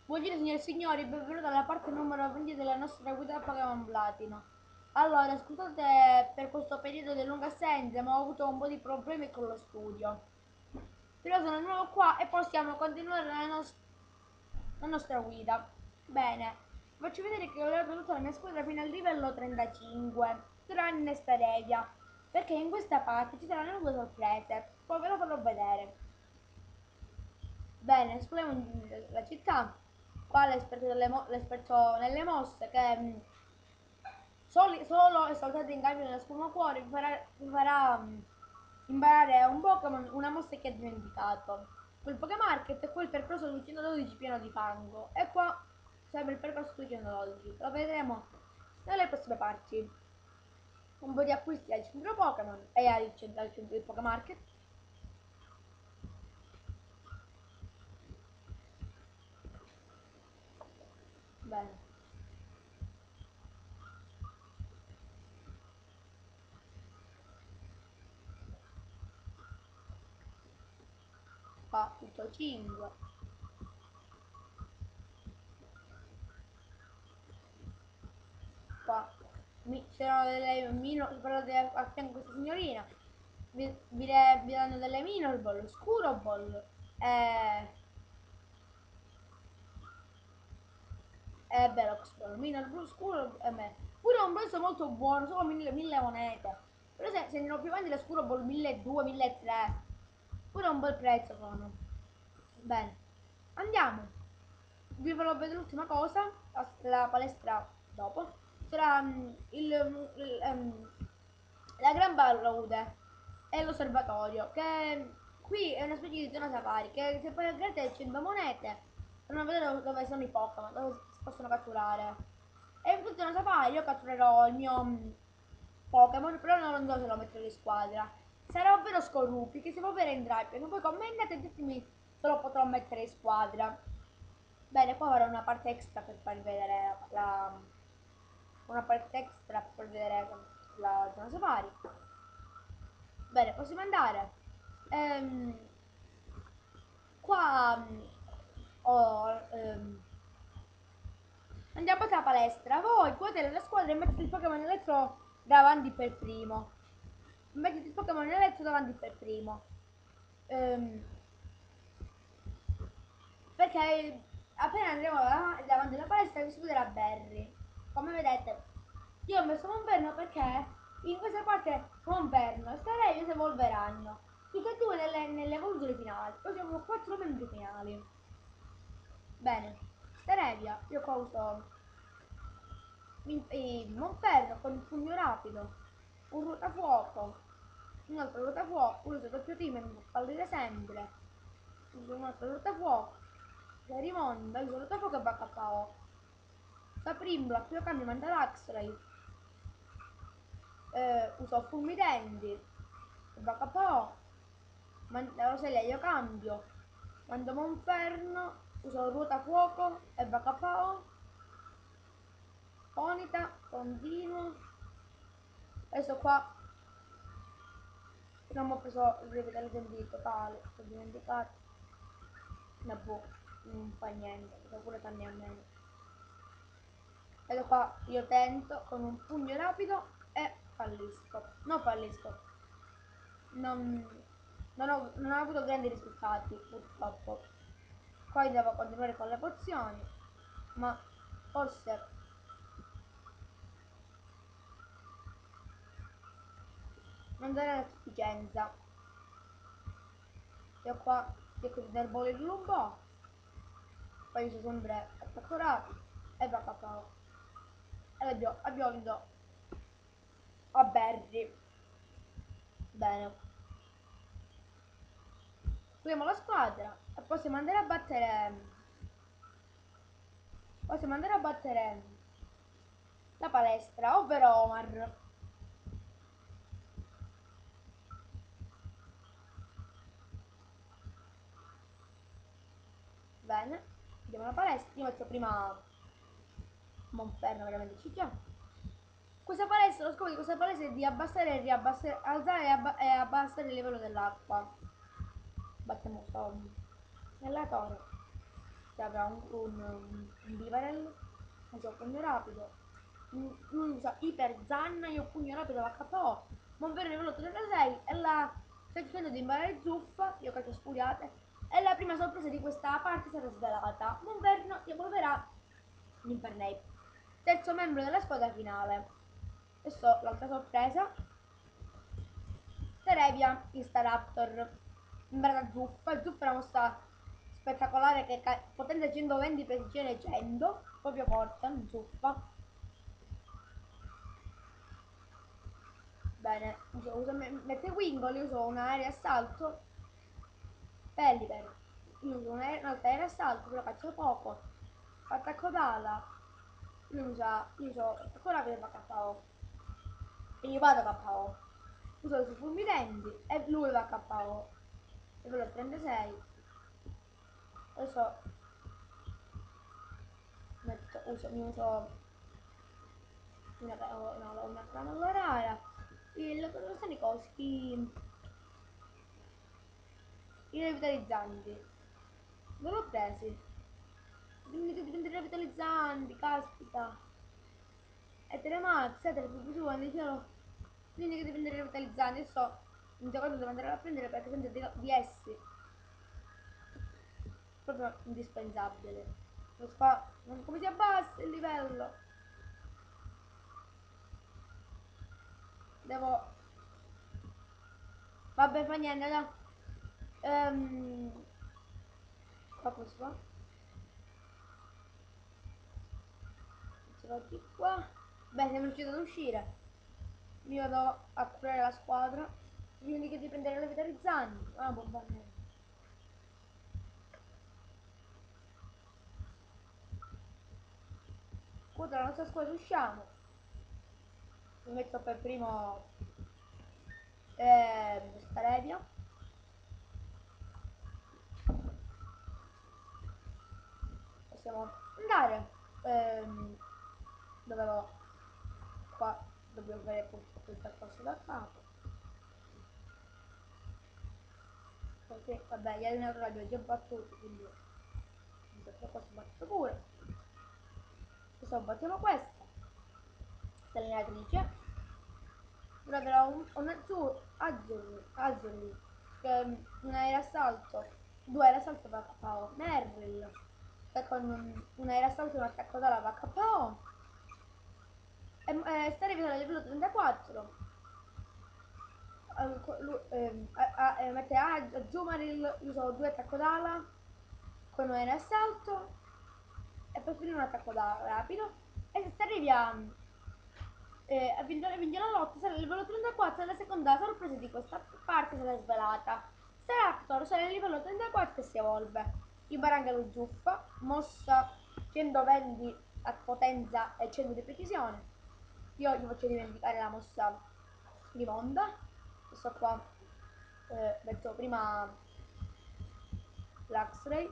Buongiorno signore e signori, benvenuti alla parte numero 20 della nostra guida Pokémon Platino. Allora, scusate per questo periodo di lunga assenza, ma ho avuto un po' di problemi con lo studio. Però sono di nuovo qua e possiamo continuare la nostra guida. Bene, faccio vedere che ho allenato tutta la mia squadra fino al livello 35, tranne Staredia, perché in questa parte ci saranno due sorprese. Poi ve lo farò vedere. Bene, esploriamo la città. Qua l'esperto nelle mosse che solo e soltanto in cambio dello sfumo cuore vi farà imparare un Pokémon una mossa che ha dimenticato. Quel Pokémarket è quel percorso 212 pieno di fango. E qua serve il percorso 212. Lo vedremo nelle prossime parti. Un po' di acquisti al centro Pokémon e al centro del Pokémarket. Bene. Qua tutto 5. Qua c'erano delle guardate a fianco questa signorina, vi danno delle minor ball, scuro ball, e velox ball, minor ball, scuro e me. Pure un prezzo molto buono, solo 1000 monete. Però se ne ho più avanti le scuro ball 1200, 1300. Pure un bel prezzo sono. Bene, andiamo. Vi farò vedere l'ultima cosa, la palestra dopo. Sarà la Gran Palude e l'osservatorio, che qui è una specie di zona safari, che se pagate 100 monete per non vedere dove sono i Pokémon, dove si possono catturare. E in questa zona safari io catturerò il mio Pokémon, però non so se lo metterò in squadra. Sarà ovvero Scorrupi, che si può avere in Drapion. Poi commentate e ditemi se lo potrò mettere in squadra. Bene, qua avrò una parte extra per farvi vedere una parte extra per farvi vedere la zona safari. Bene, possiamo andare. Ehm, qua andiamo alla palestra. Voi potete la squadra e mettete il Pokémon elettro davanti per primo. Mettete il Pokémon elettro davanti per primo. Ehm, perché appena andremo davanti alla palestra si vedrà Barry. Come vedete, io ho messo Monferno perché in questa parte Monferno e Starelli si evolveranno. Tutte e due nelle evoluzioni finali. Poi abbiamo 4 membri finali. Bene, Starelia, io qua uso Monferno con il pugno rapido, un rotafuoco, un altro rotafuoco, uso doppio team e mi fa fallire sempre, uso un altro rotafuoco, la rimonda, uso rotafuoco e bacca KO. Da Primblock io cambio Mandalaxray, uso Fulmidenti, e bacca KO, la Roselia io cambio, mando Monferno, uso ruotafuoco e bacca KO, Onita, continuo, adesso qua non ho preso il rivitalizzazione di totale, ho dimenticato. No, boh, non fa niente, ho pure tanti a meno. Vedo qua, io tento con un pugno rapido e fallisco. Non fallisco. Non, non ho avuto grandi risultati, purtroppo. Poi devo continuare con le pozioni, ma forse non darà a sufficienza. Io qua cerco di nerbolirlo un po', poi uso sempre attacco rapido e va a capo. E abbiamo vinto a Berry. Bene. Scriviamo la squadra e possiamo andare a battere. Possiamo andare a battere la palestra, ovvero Omar. Bene. Andiamo alla palestra. Io metto prima Monferno, veramente ci già. Questa palestra, lo scopo di questa palestra è di abbassare e riabbassare, alzare e abbassare il livello dell'acqua. Battiamo sto nella torre. che avrà un Bivarel, usa pugno rapido, lui usa Iper Zanna, io pugno rapido va KO, Monferno livello 36 e la sta cercando di imparare zuffa, io caccio spugliate, e la prima sorpresa di questa parte sarà svelata. Monferno ti evolverà in Infernape, terzo membro della squadra finale. Adesso l'altra sorpresa, Terevia Instaraptor, imparata zuffa, zuffa è una mossa spettacolare che potenza 120, precisione 100, proprio forte, zuffa. Bene, mette Wingle, io uso un'area assalto, Pelliver, io uso un'altra area assalto, però faccio poco, attacco d'ala, io uso attacco rapido e va KO, e io vado KO, uso i fulminenti e lui va KO, livello 36, adesso mi uso una granola rara, cosa sono i cosi, i revitalizzanti, non l'ho presi, dipende dai revitalizzanti, caspita, e Telemax, telefono, quindi che dipende dai revitalizzanti, adesso in secondo devo andare a prendere perché sento di essi, proprio indispensabile, lo fa, come si abbassa il livello, devo, vabbè fa niente, no? Qua come si fa? Si va di qua. Beh, siamo riusciti ad uscire. Io vado a curare la squadra. Quindi che di prendere le vitalizzanti. Ah, bomba nera. Contro la nostra squadra usciamo. Mi metto per primo Starevia. Possiamo andare. Ehm, dovevo qua dobbiamo fare quel percorso da capo. Perché vabbè gli allenatori li ho già battuti, quindi questo qua si batte pure. Adesso battiamo questa. L'allenatrice. Ora avrò un Azzurri, che una era assalto, due era assalto va KO, Merrill, che con una era assalto e un attacco d'ala va KO, sta arrivando al livello 34, mette a Zumaril, uso due attacco d'ala, con un era assalto, e poi finire un attacco d'ala rapido, e se arrivi vince la lotta, sarà il livello 34 e la seconda sorpresa di questa parte sarà svelata. Staraptor sarà il livello 34 e si evolve. Ibaranga zuffa, mossa 120 a potenza e 100 di precisione. Io gli faccio dimenticare la mossa di Monda. Questo qua metto prima l'X-Ray.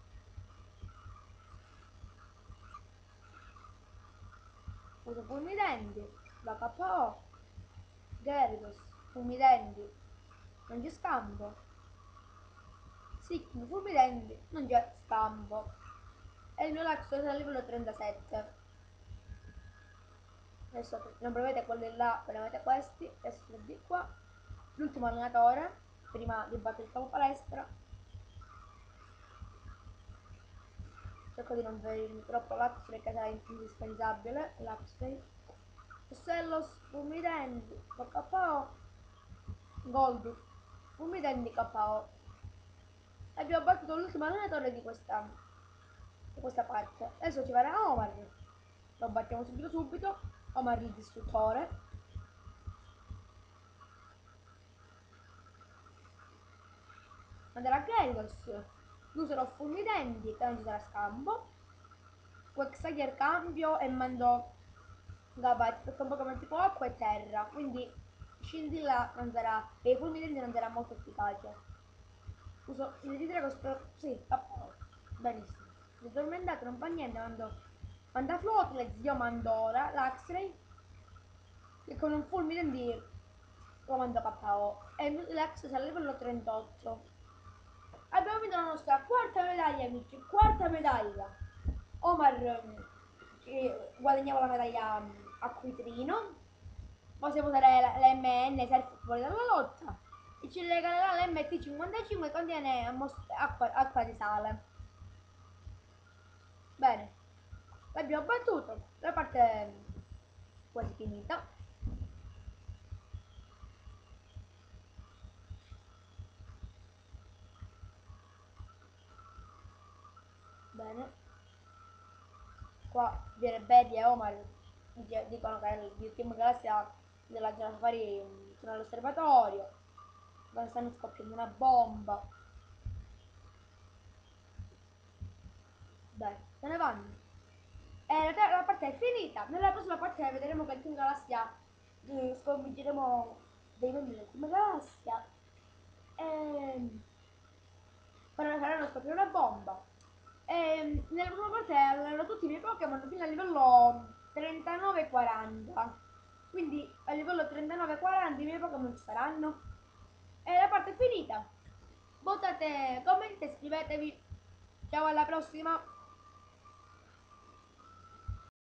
Uso fulminanti, la KO, Gyarados, fulminanti, non c'è scampo. Siccome fulminanti, non c'è scampo. E il mio Laxo è a livello 37. Adesso non prendete quelli là, prendete questi, adesso di qua. L'ultimo allenatore, prima di battere il capo palestra. Cerco di non ferirmi troppo Laxo perché sarà indispensabile. Laxray. Sellos, fulminanti, KO, Gold, fulminanti KO. Abbiamo battuto l'ultimo allenatore di questa parte. Adesso ci verrà Omar. Lo battiamo subito. Omar il distruttore. Andrà a Gyarados. Userò fulminanti che non ci sarà scampo. Quagsire cambio e mando Gabat perché è un Pokémon tipo acqua e terra. Quindi Scintilla non sarà. E i fulminanti non sarà molto efficace. Uso il di drago sì, benissimo. Mi sono tormentato, non fa niente, manda Floatlet, io mando ora l'Axray che con un fulmine di lo mando KO e l'Ax sarà a livello 38. Abbiamo vinto la nostra quarta medaglia, amici, quarta medaglia. Omar guadagnava la medaglia a Quitrino, possiamo usare l'MN Surf fuori dalla lotta e ci regalerà l'MT55 che contiene acqua di sale. Bene, l'abbiamo battuto, la parte è quasi finita. Bene, qua viene Betty e Omar, dicono che il team galassia della Zona Safari sono all'osservatorio, dove stanno scoppiando una bomba. Dai, se ne vanno. E la parte è finita. Nella prossima parte vedremo che il Team Galassia sconfiggeremo dei membri del Team Galassia. E faranno scoprire una bomba. E nella prossima parte allenerò tutti i miei Pokémon fino al livello 39-40. Quindi a livello 39-40 i miei Pokémon ci saranno. E la parte è finita. Votate, commentate, iscrivetevi. Ciao, alla prossima!